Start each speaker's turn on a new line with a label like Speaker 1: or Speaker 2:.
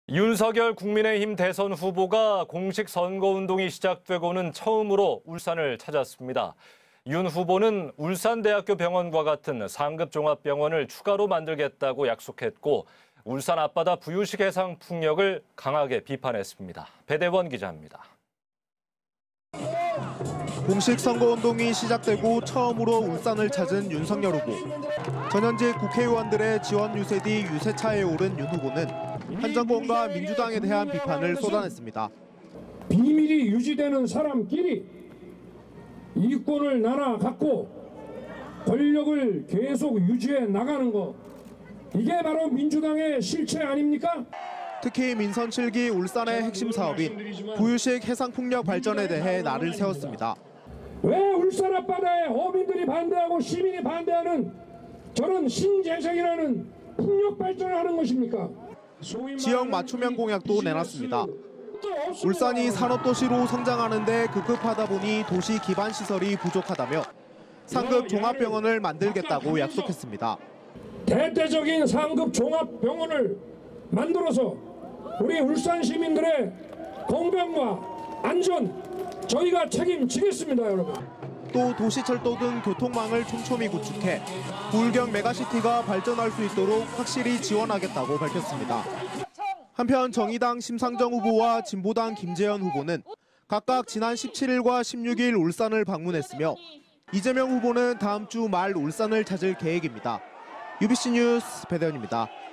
Speaker 1: 윤석열 국민의힘 대선 후보가 공식 선거운동이 시작되고는 처음으로 울산을 찾았습니다. 윤 후보는 울산대학교 병원과 같은 상급 종합병원을 추가로 만들겠다고 약속했고 울산 앞바다 부유식 해상 풍력을 강하게 비판했습니다. 배대원 기자입니다.
Speaker 2: 공식 선거운동이 시작되고 처음으로 울산을 찾은 윤석열 후보. 전현직 국회의원들의 지원 유세 뒤 유세차에 오른 윤 후보는 한 정권과 민주당에 대한 비판을 쏟아냈습니다.
Speaker 3: 비밀이 유지되는 사람끼리 이권을 나눠 갖고 권력을 계속 유지해 나가는 거, 이게 바로 민주당의 실체 아닙니까?
Speaker 2: 특히 민선 7기 울산의 핵심 사업인 부유식 해상풍력 발전에 대해 날을 세웠습니다.
Speaker 3: 왜 울산 앞바다에 어민들이 반대하고 시민이 반대하는 저런 신재생이라는 풍력 발전을 하는 것입니까?
Speaker 2: 지역 맞춤형 공약도 내놨습니다. 울산이 산업도시로 성장하는 데 급급하다 보니 도시 기반 시설이 부족하다며 상급 종합병원을 만들겠다고 약속했습니다.
Speaker 3: 대대적인 상급 종합병원을 만들어서 우리 울산 시민들의 건강과 안전 저희가 책임지겠습니다, 여러분.
Speaker 2: 또 도시철도 등 교통망을 촘촘히 구축해 부울경 메가시티가 발전할 수 있도록 확실히 지원하겠다고 밝혔습니다. 한편 정의당 심상정 후보와 진보당 김재현 후보는 각각 지난 17일과 16일 울산을 방문했으며 이재명 후보는 다음 주 말 울산을 찾을 계획입니다. UBC 뉴스 배대현입니다.